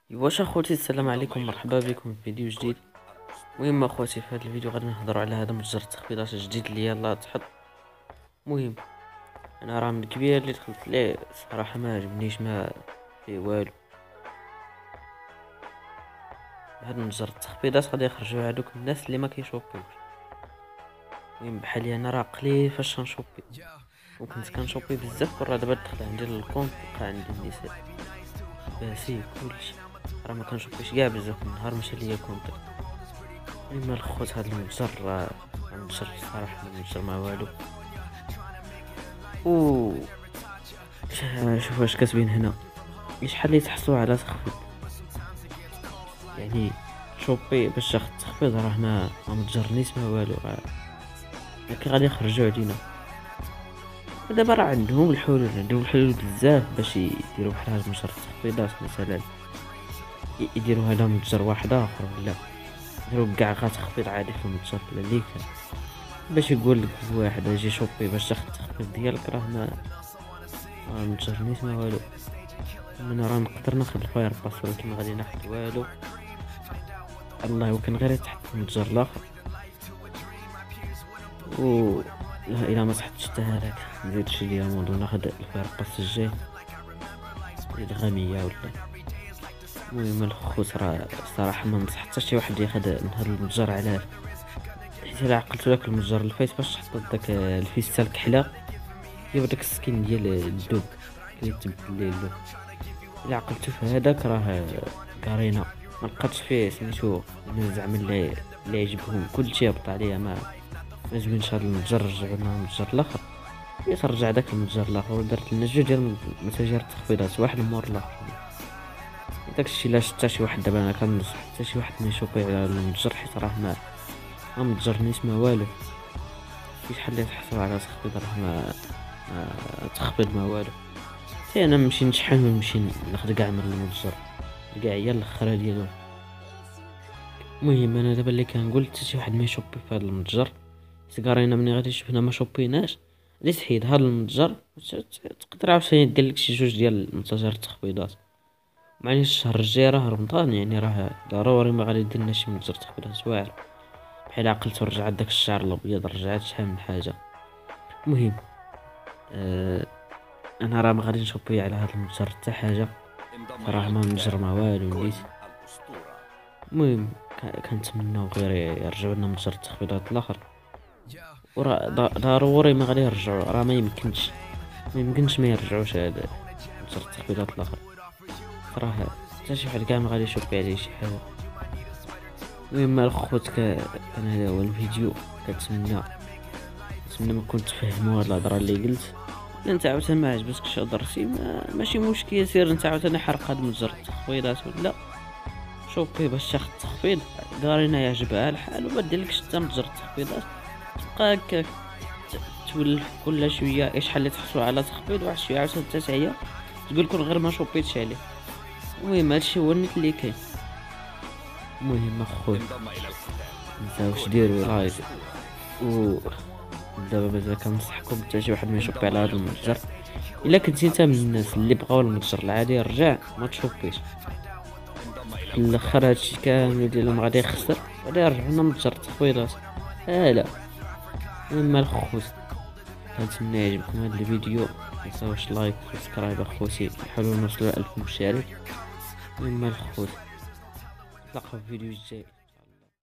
واش اخوتي، السلام عليكم، مرحبا بكم في فيديو جديد. المهم اخوتي، في هذا الفيديو غادي نهضروا على هذا متجر التخفيضات الجديد اللي يلاه تحط. المهم انا راه من كبير اللي دخلت ليه صراحه ما عجبنيش، ما فيه والو. هذا متجر التخفيضات غادي يخرجوا هذوك الناس اللي ما كيشوبيوش. المهم بحالي انا راه قليل فاش كنشوبي، وكنت كنشوبي بزاف، وراه دابا دخل عندي الكونط بقى عندي النساء باسي كلشي. راه ما كنشوبيش كاع بزاف، من نهار مشى ليا كونطي. اما الخوت هاد المتجر متجر صراحة متجر مع والو. و شوف واش كاتبين هنا، شحال اللي تحصلوا على تخفيض. يعني شوبي باش تاخد التخفيض، راه ما متجرنيش ما والو، لكن غادي يخرجوا علينا. دابا راه عندهم الحلول بزاف باش يديروا بحال هاد متجر التخفيضات. مثلا يديروا هذا متجر واحد اخر، ولا يديروا كاع غا تخفيض عادي في المتجر اللي كان، باش يقول لك واحد اجي شوبي باش تاخد التخفيض ديالك. راه ما متجرنيش ما والو. انا راه نقدر ناخد الفاير باس، ولكن ما غادي ناخد والو. الله يمكن غير تحت في المتجر الاخر. و لا، الا ما صحتش حتى هذاك نزيد شي دياموند وناخد الفاير باس الجاي، زيد غنية ولا. المهم الخوت، راه الصراحه ما نصح حتى شي واحد ياخد من هذا المتجر. علاه؟ حيت الا عقلتو داك المتجر الفايت فاش حطيت داك الفيستال كحله، جيب داك السكين ديال الدوب اللي تبدل ليه اللون. الا عقلتو في هذاك راه كارينا ما لقاتش فيه سميتو الناس زعما اللي يعجبهم، كلشي هبط عليها. ما زوينش هذا المتجر، رجعوا لنا المتجر الاخر. ترجع داك المتجر الاخر ودرت لنا جوج ديال متاجر التخفيضات، واحد مور الاخر. داكشي لا شتا شي واحد، دابا انا كنصح حتى شي واحد ما يشوفي على المتجر، حيت راه ما متجرنيش ما والو. شحال اللي تحصل على تخفيض، راه تخفيض ما والو. حتى انا نمشي نشحن ونمشي ناخد كاع من المتجر كاع هي الاخره ديالو. المهم انا دابا اللي كنقول، حتى شي واحد ما يشوبي في هذا المتجر. سكارينا ملي غادي يشوفنا ما شوبيناش، غادي تحيد هذا المتجر. تقدر عاوتاني دير لك شي جوج ديال متاجر التخفيضات. معليش الشهر الجاي راه رمضان، يعني راه ضروري ما غادي يدير لنا شي متجر تخفيضات واعر. بحال عقلت رجعت داك الشعر الابيض، رجعت شحال من حاجه. المهم انا راه ما غادي نشوبي على هذا المتجر حتى حاجه، راه ما متجر ما والو نيت. المهم كنتمناو غير يرجعوا لنا متجر التخفيضات الاخر. وراه ضروري ما غادي يرجعوا، راه ما يمكنش ما يرجعوش هذا متجر التخفيضات الاخر. راه حتى شي واحد كاع ما غادي يشوبي عليه شي حاجه. المهم الخوت، كان هذا هو الفيديو. كنتمنى ما كنت تفهموا هاد الهضره اللي قلت. الا انت عاوتاني ما عجبتكش هضرتي، ماشي مشكل، سير انت عاوتاني حرق هاد متجر التخفيضات، ولا شوفي باش تاخد التخفيض. قارينا يعجبها الحال وما ديرلكش حتى متجر التخفيضات، تبقى هكاك تولف كل شويه شحال اللي تحصلوا على تخفيض، واحد شويه عاوتاني حتى تعيا تقول كون غير ما شوبيتش عليه. المهم هادشي هو النيت اللي كاين. المهم اخويا، متنساوش ديروا لايك. و دابا مازال كنصحكم حتى شي واحد ما يشوبي على هذا المتجر. الا كنتي انت من الناس اللي بغاو المتجر العادي، رجع ما تشوبيش. في الاخر هادشي كامل ديالهم غادي يخسر، غادي يرجعوا لنا متجر التخفيضات. لا. المهم الخوت، كنتمنى يعجبكم هذا الفيديو. متنساوش لايك وسبسكرايب اخوتي، نحاولوا نوصلوا 1000 مشترك. المهم الخوت، نتلاقاو في الفيديو الجاي.